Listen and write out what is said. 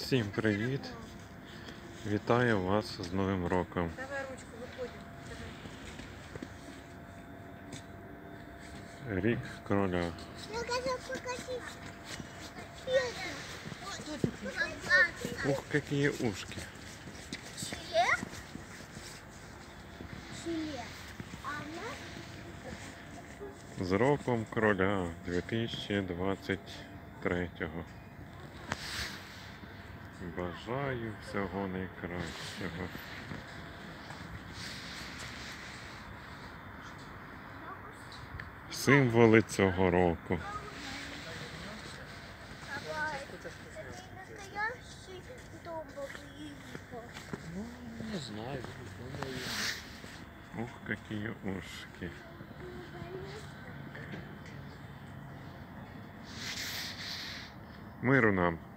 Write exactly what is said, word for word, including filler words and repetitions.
Всім привіт! Вітаю вас з Новим роком. Давай ручку, виходимо. Рік кроля. Ух, какие ушки. З роком кроля дві тисячі двадцять третього. Бажаю всього найкращого. Символи цього року. Ну, не знаю. Думаю. Ух, какие ушки. Миру нам.